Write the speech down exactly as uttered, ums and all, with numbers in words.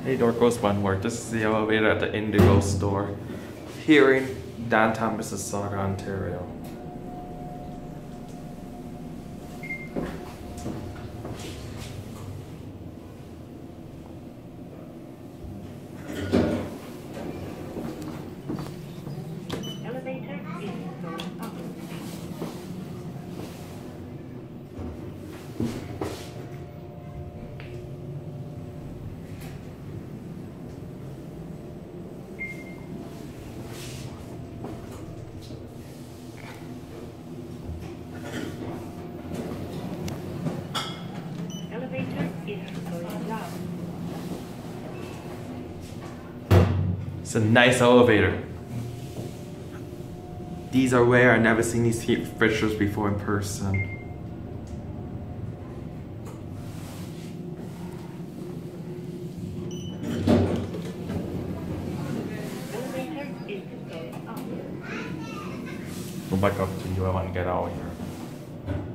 Hey, door goes one more. This is the elevator at the Indigo store here in Downtown Mississauga, Ontario. Elevator is going up. Elevator is going down. It's a nice elevator. These are rare. I've never seen these features before in person. Elevator is going up. Go back up to you. I want to get out of here.